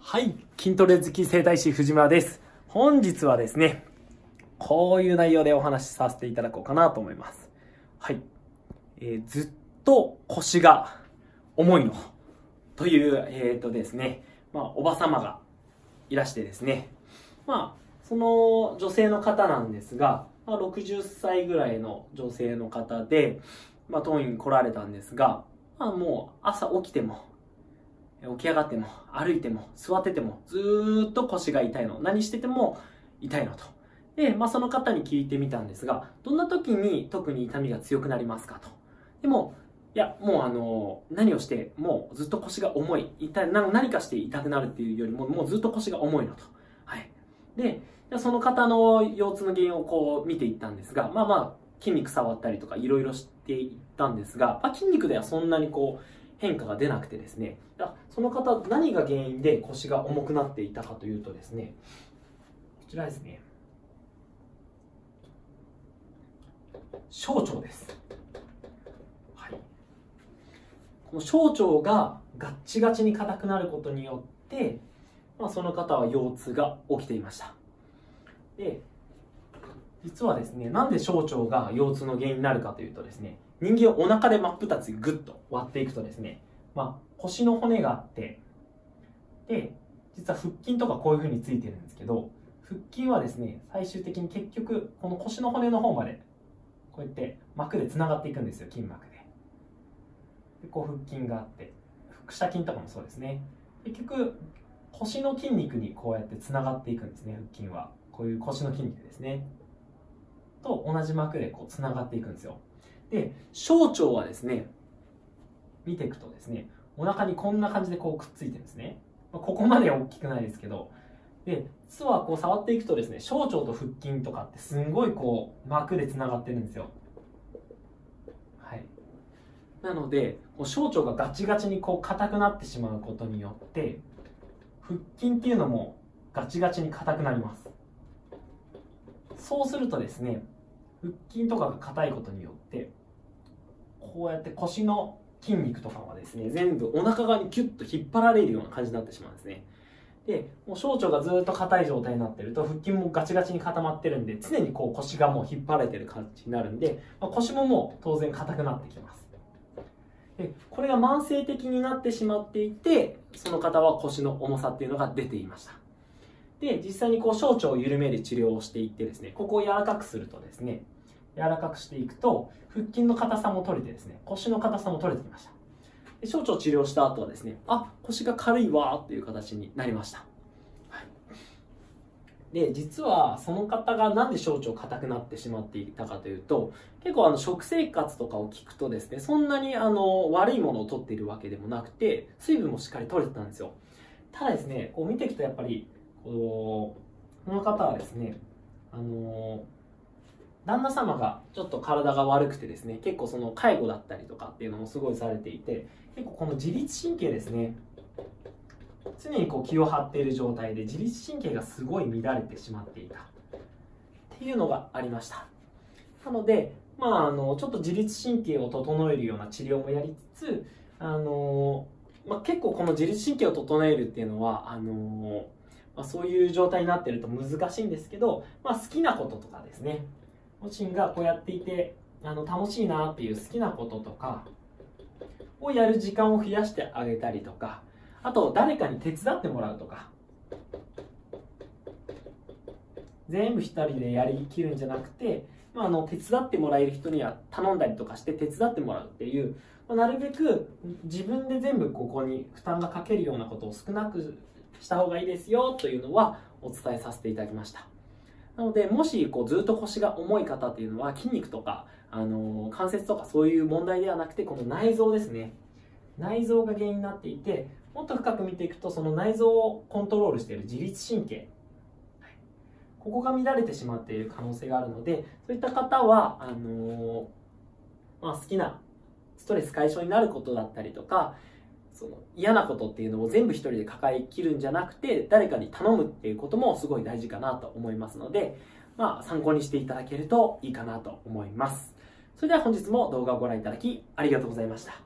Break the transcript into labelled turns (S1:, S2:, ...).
S1: はい、筋トレ好き整体師藤村です。本日はですね、こういう内容でお話しさせていただこうかなと思います。はい、ずっと腰が重いのというですね、おばさまがいらしてですね、その女性の方なんですが、60歳ぐらいの女性の方で、当院来られたんですが、もう朝起きても起き上がっても歩いても座っててもずーっと腰が痛いの、何してても痛いのと。で、その方に聞いてみたんですが、どんな時に特に痛みが強くなりますかと。でも、いや、もう何をしてもずっと腰が重い、何かして痛くなるっていうよりも、もうずっと腰が重いのと。はい。で、その方の腰痛の原因をこう見ていったんですが、筋肉触ったりとかいろいろしていったんですが、筋肉ではそんなにこう変化が出なくてですね、その方何が原因で腰が重くなっていたかというとですね、こちらですね、小腸です。はい、この小腸がガッチガチに硬くなることによって、その方は腰痛が起きていました。で、実はですね、なんで小腸が腰痛の原因になるかというとですね、人間をお腹で真っ二つにグッと割っていくとですね、腰の骨があって、で、実は腹筋とかこういう風についてるんですけど、腹筋はですね、最終的に結局、この腰の骨の方まで、こうやって膜でつながっていくんですよ、筋膜で。で、こう腹筋があって、腹斜筋とかもそうですね。結局、腰の筋肉にこうやってつながっていくんですね、腹筋は。こういう腰の筋肉ですね。と同じ膜でこうつながっていくんですよ。で、小腸はですね、見ていくとですね、お腹にこんな感じでこうくっついてるんですね。ここまで大きくないですけど、で、実はこう触っていくとですね、小腸と腹筋とかってすんごいこう膜でつながってるんですよ。はい。なので、小腸がガチガチにこう硬くなってしまうことによって、腹筋っていうのもガチガチに硬くなります。そうするとですね、腹筋とかが硬いことによって、こうやって腰の筋肉とかはですね、全部お腹側にキュッと引っ張られるような感じになってしまうんですね。で、もう小腸がずっと硬い状態になってると、腹筋もガチガチに固まってるんで、常にこう腰がもう引っ張られてる感じになるんで、腰ももう当然硬くなってきます。で、これが慢性的になってしまっていて、その方は腰の重さっていうのが出ていました。で、実際にこう小腸を緩める治療をしていってですね、ここを柔らかくするとですね、柔らかくしていくと、腹筋の硬さも取れてですね、腰の硬さも取れてきました。で、小腸を治療した後はですね、腰が軽いわーっていう形になりました。はい、で、実はその方がなんで小腸硬くなってしまっていたかというと、結構食生活とかを聞くとですね、そんなに悪いものを取っているわけでもなくて、水分もしっかり取れてたんですよ。ただですね、こう見ていくとやっぱり、この方はですね、旦那様がちょっと体が悪くてですね、結構その介護だったりとかっていうのもすごいされていて、結構この自律神経ですね、常にこう気を張っている状態で自律神経がすごい乱れてしまっていたっていうのがありました。なので、ちょっと自律神経を整えるような治療もやりつつ、結構この自律神経を整えるっていうのは、そういう状態になってると難しいんですけど、好きなこととかですね、ご自身がこうやっていて楽しいなっていう好きなこととかをやる時間を増やしてあげたりとか、あと誰かに手伝ってもらうとか、全部一人でやりきるんじゃなくて、手伝ってもらえる人には頼んだりとかして手伝ってもらうっていう、なるべく自分で全部ここに負担がかけるようなことを少なくした方がいいですよというのはお伝えさせていただきました。なので、もしずっと腰が重い方っていうのは筋肉とか、関節とかそういう問題ではなくて、この内臓ですね。内臓が原因になっていて、もっと深く見ていくと、その内臓をコントロールしている自律神経。ここが乱れてしまっている可能性があるので、そういった方は、好きなストレス解消になることだったりとか、その嫌なことっていうのを全部一人で抱えきるんじゃなくて、誰かに頼むっていうこともすごい大事かなと思いますので、参考にしていただけるといいかなと思います。それでは本日も動画をご覧いただきありがとうございました。